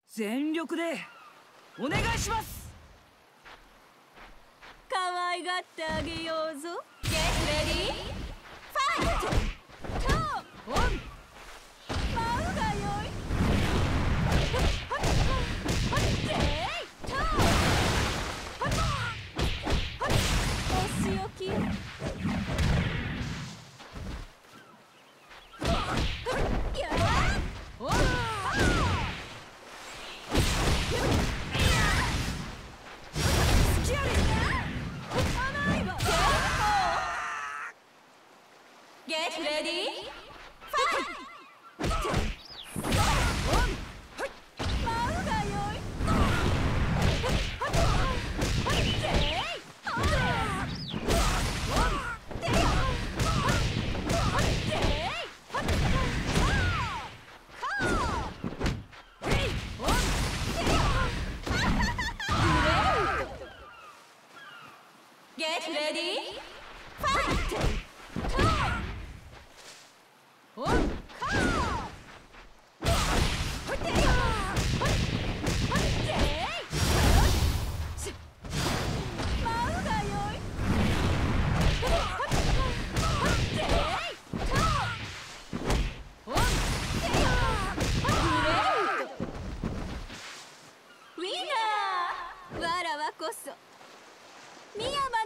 全力でお願いします。 可愛がってあげようぞ。Get ready, fight! 舞うがよい。お仕置き。Get ready, fight! こそ深山